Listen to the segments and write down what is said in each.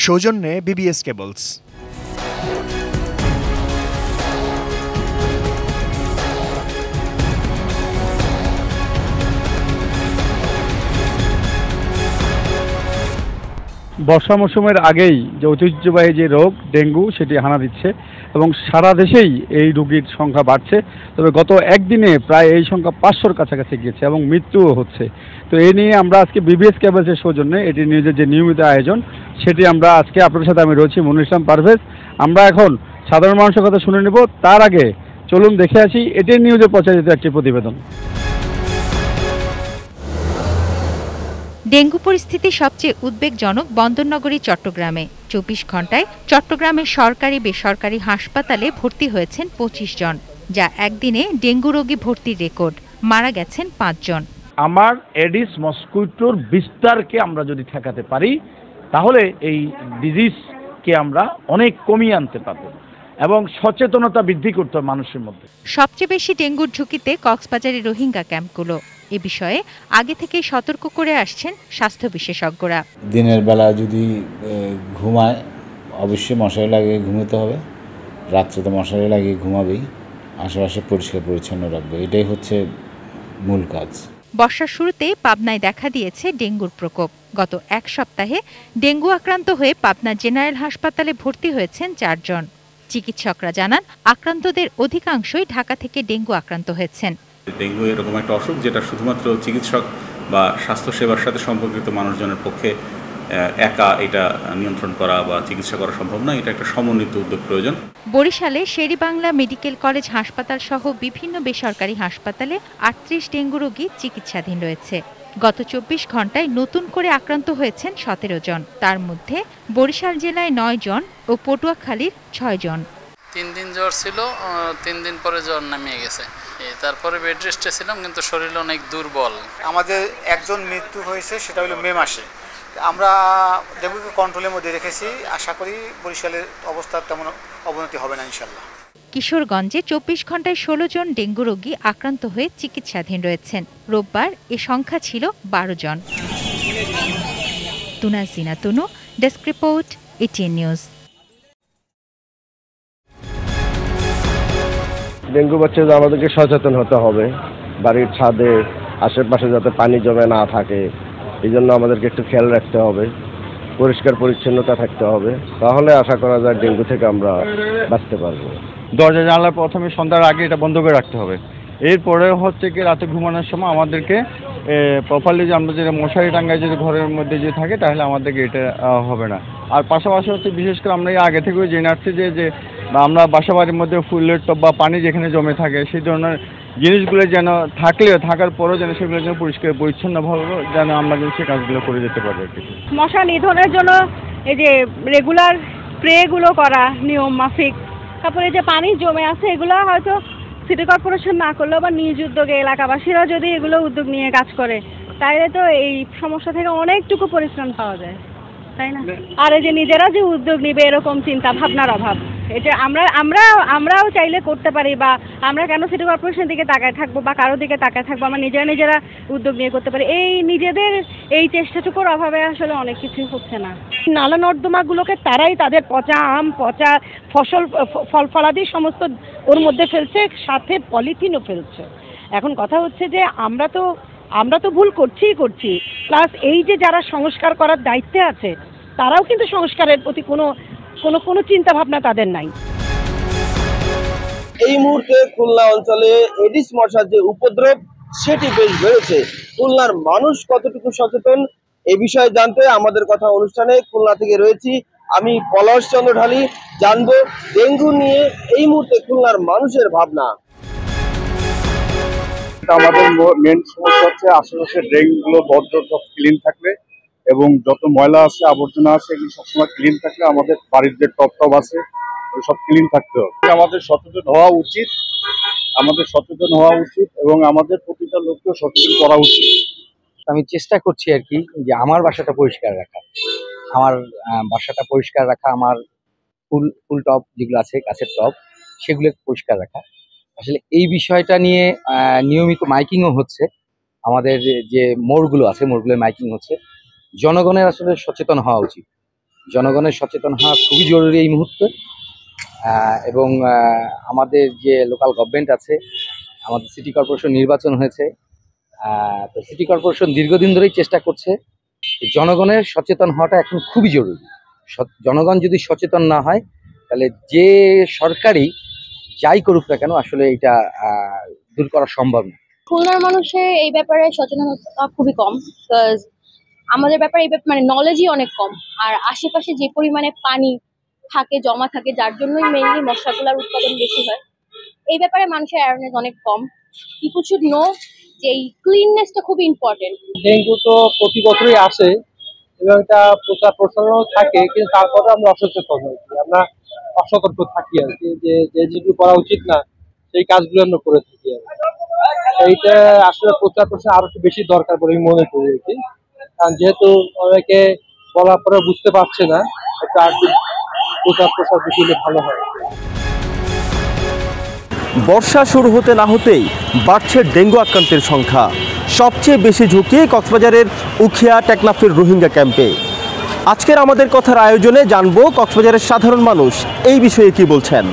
সৌজন্যে BBS cables. বর্ষা মৌসুমের আগেই যে ঐতিহ্যবাহী যে রোগ ডেঙ্গু সেটি হানা দিচ্ছে এবং সারা দেশেই এই রোগীর সংখ্যা বাড়ছে। তবে গত একদিনে প্রায় এই সংখ্যা 500-র কাছাকাছি গিয়েছে এবং মৃত্যুও হচ্ছে। তো এই নিয়ে আমরা আজকে বিবিএস কেবলসের সৌজন্যে এটি নিউজের যে নিয়মিত আয়োজন সেটি আমরা আজকে আপনাদের সাথে আমি রয়েছি মনির ইসলাম পারভেজ। আমরা এখন সাধারণ মানুষের কথা শুনে নেব, তার আগে চলুন দেখে আসি এটিএন নিউজে প্রচারিত একটি প্রতিবেদন। ডেঙ্গু পরিস্থিতি সবচেয়ে উদ্বেগজনক বন্দরনগরী চট্টগ্রামে। 24 ঘন্টায় চট্টগ্রামের সরকারি বেসরকারি হাসপাতালে ভর্তি হয়েছেন 25 জন, যা একদিনে ডেঙ্গু রোগী ভর্তির রেকর্ড। মারা গেছেন 5 জন। আমার এডিস মস্কুইটোর বিস্তারকে আমরা যদি ঠেকাতে পারি তাহলে এই ডিজিজকে আমরা অনেক কমিয়ে আনতে পারবো এবং সচেতনতা বৃদ্ধি করতে হবে মানুষের মধ্যে। সবচেয়ে বেশি ডেঙ্গুর ঝুঁকিতে কক্সবাজারের রোহিঙ্গা ক্যাম্পগুলো। এ বিষয়ে আগে থেকেই সতর্ক করে আসছেন স্বাস্থ্য বিশেষজ্ঞরা। দিনের বেলা যদি ঘুমায় অবশ্যই মশারি লাগিয়ে ঘুমোতে হবে, রাত্রে তো মশারি লাগিয়ে ঘুমাবেই, আশেপাশে পরিষ্কার পরিচ্ছন্ন রাখবে, এটাই হচ্ছে মূল কাজ। বর্ষার শুরুতে পাবনায় দেখা দিয়েছে ডেঙ্গুর প্রকোপ। গত এক সপ্তাহে ডেঙ্গু আক্রান্ত হয়ে পাবনা জেনারেল হাসপাতালে ভর্তি হয়েছেন 4 জন। চিকিৎসকরা জানান, আক্রান্তদের অধিকাংশই ঢাকা থেকে ডেঙ্গু আক্রান্ত হয়েছেন। ডেঙ্গু এরকম একটা অসুখ যেটা শুধুমাত্র চিকিৎসক বা স্বাস্থ্যসেবার সাথে সম্পর্কিত মানুষজনের পক্ষে একা এটা নিয়ন্ত্রণ করা বা চিকিৎসা করা সম্ভব না। এটা একটা সমন্বিত উদ্যোগ প্রয়োজন। বরিশালে শের-ই-বাংলা মেডিকেল কলেজ হাসপাতাল সহ বিভিন্ন বেসরকারি হাসপাতালে 38 ডেঙ্গু রোগী চিকিৎসাধীন রয়েছে। গত 24 ঘন্টায় নতুন করে আক্রান্ত হয়েছেন 17 জন। তার মধ্যে বরিশাল জেলায় 9 জন ও পটুয়াখালীর 6 জন। 3 দিন জ্বর ছিল, 3 দিন পরে জ্বর নামিয়ে গেছে। তারপরে বেড রেস্টে ছিলাম, কিন্তু শরীর অনেক দুর্বল। আমাদের একজন মৃত্যু হয়েছে, সেটা হলো মে মাসে। আমরা ডেঙ্গুকে কন্ট্রোলের মধ্যে রেখেছি। আশা করি বরিশালের অবস্থা তেমন অবনতি হবে না ইনশাল্লাহ। কিশোরগঞ্জে 24 ঘন্টায় 16 জন ডেঙ্গু রোগী আক্রান্ত হয়ে চিকিৎসাধীন রয়েছেন। রোববার এ সংখ্যা ছিল 12 জন। Tunazina Tunu, desk report, ATN news. Dengue বাচ্চা আমাদেরকে সচেতন হতে হবে, বাড়ির ছাদে আশেপাশে যাতে পানি জমে না থাকে এই জন্য আমাদেরকে একটু খেয়াল রাখতে হবে, পরিষ্কার পরিচ্ছন্নতা থাকতে হবে, তাহলে আশা করা যায় ডেঙ্গু থেকে আমরা বাঁচতে পারবো। দরজা জানলা প্রথমে সন্ধ্যার আগে এটা বন্ধ করে রাখতে হবে। এরপরে হচ্ছে কি রাতে ঘুমানোর সময় আমাদেরকে প্রপারলি যে আমরা যেটা মশারি টাঙ্গায় যদি ঘরের মধ্যে যে থাকে তাহলে আমাদেরকে এটা হবে না। আর পাশাপাশি হচ্ছে বিশেষ করে আমরা আগে থেকেও জেনে আসছি যে আমরা বাসাবাড়ির মধ্যে ফুলের টব বা পানি যেখানে জমে থাকে সেই ধরনের জিনিসগুলো যেন থাকার পরও যেন সেগুলো যেন পরিষ্কার পরিচ্ছন্নভাবে যেন আমরা যেন সে কাজগুলো করে যেতে পারি। মশা নিধনের জন্য এই যে রেগুলার স্প্রেগুলো করা নিয়ম মাফিক, তারপরে যে পানি জমে আছে এগুলো হয়তো সিটি কর্পোরেশন না করলেও বা নিজ উদ্যোগে এলাকাবাসীরা যদি এগুলো উদ্যোগ নিয়ে কাজ করে তাহলে তো এই সমস্যা থেকে অনেকটুকু পরিশ্রম পাওয়া যায়, তাই না? আর এই যে নিজেরা যে উদ্যোগ নিবে এরকম চিন্তা ভাবনার অভাব, এটা আমরাও চাইলে করতে পারি, বা আমরা কেন সিটি কর্পোরেশনের দিকে তাকায় থাকবো বা কারোর দিকে তাকায় থাকবো, আমরা নিজেরা উদ্যোগ নিয়ে করতে পারি। এই নিজেদের এই চেষ্টাটুকুর অভাবে আসলে অনেক কিছুই হচ্ছে না। নালা নর্দমাগুলোকে তারাই তাদের পচা আম, পচা ফল ফলাদি সমস্ত ওর মধ্যে ফেলছে, সাথে পলিথিনও ফেলছে। এখন কথা হচ্ছে যে আমরা তো ভুল করছি, প্লাস এই যে যারা সংস্কার করার দায়িত্বে আছে তারাও কিন্তু সংস্কারের প্রতি কোনো চিন্তা ভাবনা তাদের নাই। এই মুহূর্তে খুলনা অঞ্চলে এডিস মশার যে উপদ্রব সেটি বেশ বেড়েছে। খুলনার মানুষ কতটুকু সচেতন এ বিষয়ে জানতে আমাদের কথা অনুষ্ঠানে খুলনা থেকে রয়েছি আমি পলাশ চন্দ্র ঢালি। জানবো ডেঙ্গু নিয়ে এই মুহূর্তে খুলনার মানুষের ভাবনা। আমাদের মেন সমস্যা হচ্ছে আশেপাশে ড্রেনগুলো বর্জ্য সব ক্লিন থাকলে এবং যত ময়লা আছে আবর্জনা আছে এগুলো সবসময় ক্লিন থাকলে আমাদের বাড়ির যে টপ আছে সব ক্লিন থাকতে হবে। আমাদের সচেতন হওয়া উচিত এবং আমাদের প্রতিটা লোককে সচেতন করা উচিত। আমি চেষ্টা করছি আর কি যে আমার বাসাটা পরিষ্কার রাখা, আমার ফুল টব যেগুলো আছে গাছের টব সেগুলো পরিষ্কার রাখা। আসলে এই বিষয়টা নিয়ে নিয়মিত মাইকিংও হচ্ছে, আমাদের যে মোড়গুলো আছে মোড়গুলোর মাইকিং হচ্ছে। জনগণের আসলে সচেতন হওয়া উচিত জনগণের সচেতন হওয়া খুবই জরুরি এই মুহূর্তে। এবং আমাদের যে লোকাল গভর্নমেন্ট আছে, আমাদের সিটি কর্পোরেশন নির্বাচন হয়েছে, তো সিটি কর্পোরেশন দীর্ঘদিন ধরেই চেষ্টা করছে। জনগণের সচেতন হওয়াটা এখন খুবই জরুরি। জনগণ যদি সচেতন না হয় তাহলে যে সরকারই যাই করুক না কেন আসলে এটা দূর করা সম্ভব না। খুলনার মানুষের এই ব্যাপারে সচেতনতা খুবই কম, বিকজ আমাদের ব্যাপারে এই মানে নলেজই অনেক কম। আর আশেপাশে যে পরিমাণে পানি থাকে, জমা থাকে, যার জন্যই মেইনলি মশাগুলার উৎপাদন বেশি হয়। এই ব্যাপারে মানুষের অ্যাওয়ারনেস অনেক কম। পিপল শুড নো যে এই ক্লিননেসটা খুব ইম্পর্টেন্ট। ডেঙ্গু তো প্রতি বছরই আসে এবং এটা প্রচার প্রসারণও থাকে, কিন্তু তারপরে আমরা অসচেতন হই, আমরা অসতর্ক থাকি আর কি, যে যেগুলো করা উচিত না সেই কাজগুলো আমরা করে থাকি আর কি। এইটা আসলে প্রচার প্রসার আরো একটু বেশি দরকার বলে আমি মনে করি আর কি, কারণ যেহেতু অনেকে বলার পরে বুঝতে পারছে না, একটা আর কি প্রচার প্রসার বেশি হলে ভালো হয়। বর্ষা শুরু হতে না হতেই বাড়ছে ডেঙ্গু আক্রান্তের সংখ্যা। সবচেয়ে বেশি ঝুঁকি কক্সবাজারের উখিয়া টেকনাফের রোহিঙ্গা ক্যাম্পে। আজকের আমাদের কথার আয়োজনে জানবো কক্সবাজারের সাধারণ মানুষ এই বিষয়ে কি বলছেন।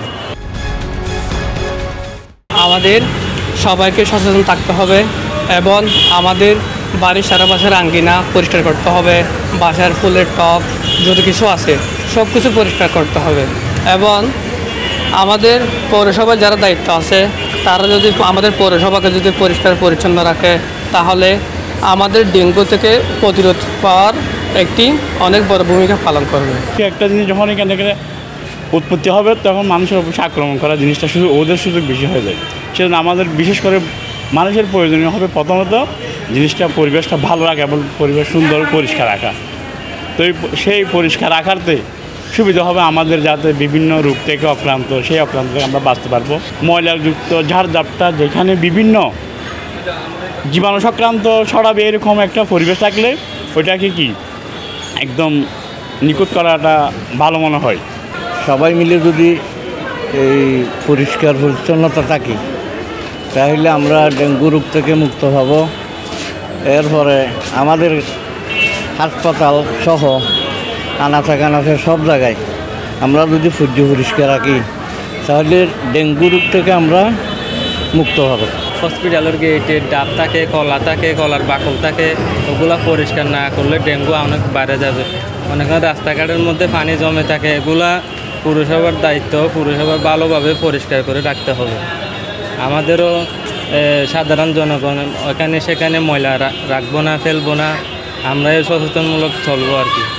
আমাদের সবাইকে সচেতন থাকতে হবে এবং আমাদের বাড়ির চারপাশের আঙ্গিনা পরিষ্কার করতে হবে, বাসার ফুলের টব যত কিছু আছে সব কিছু পরিষ্কার করতে হবে। এবং আমাদের পৌরসভার যারা দায়িত্ব আছে তারা যদি আমাদের পৌরসভাকে যদি পরিষ্কার পরিচ্ছন্ন রাখে তাহলে আমাদের ডেঙ্গু থেকে প্রতিরোধ পাওয়ার একটি অনেক বড় ভূমিকা পালন করবে। একটা জিনিস যখন এখান থেকে উৎপত্তি হবে তখন মানুষের অবশ্যই আক্রমণ করা জিনিসটা শুধু ওদের সুযোগ বেশি হয়ে যায়। সেজন্য আমাদের বিশেষ করে মানুষের প্রয়োজনীয় হবে প্রথমত জিনিসটা পরিবেশটা ভালো রাখা এবং পরিবেশ সুন্দর পরিষ্কার রাখা। তো সেই পরিষ্কার রাখাতে সুবিধা হবে আমাদের, যাতে বিভিন্ন রোগ থেকে সেই অক্রান্ত থেকে আমরা বাঁচতে পারবো। ময়লাযুক্ত ঝাড়ঝাপটা যেখানে বিভিন্ন জীবাণু সংক্রান্ত ছড়াবে এরকম একটা পরিবেশ থাকলে ওইটাকে কি একদম নিখুঁত করাটা ভালো মনে হয়। সবাই মিলে যদি এই পরিষ্কার পরিচ্ছন্নতা থাকি তাহলে আমরা ডেঙ্গু রোগ থেকে মুক্ত হব। এরপরে আমাদের হাসপাতাল সহ আনাচে কানাচে সব জায়গায় আমরা যদি পরিষ্কার রাখি তাহলে ডেঙ্গু রোগ থেকে আমরা মুক্ত হব। হসপিটালের গেটে ডাব থাকে, কলা থাকে, কলার বাকল থাকে, ওগুলো পরিষ্কার না করলে ডেঙ্গু অনেক বেড়ে যাবে। অনেক রাস্তাঘাটের মধ্যে পানি জমে থাকে, এগুলা পুরসভার দায়িত্ব, পুরসভা ভালোভাবে পরিষ্কার করে রাখতে হবে। আমাদেরও সাধারণ জনগণ ওখানে সেখানে ময়লা রাখবো না, ফেলবো না, আমরাই সচেতনমূলক চলবো আর কি।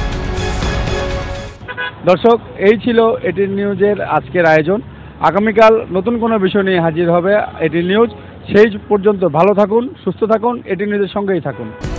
দর্শক, এই ছিল এটিএন নিউজের আজকের আয়োজন। আগামীকাল নতুন কোনো বিষয় নিয়ে হাজির হবে এটিএন নিউজ। সেই পর্যন্ত ভালো থাকুন, সুস্থ থাকুন, এটিএন নিউজের সঙ্গেই থাকুন।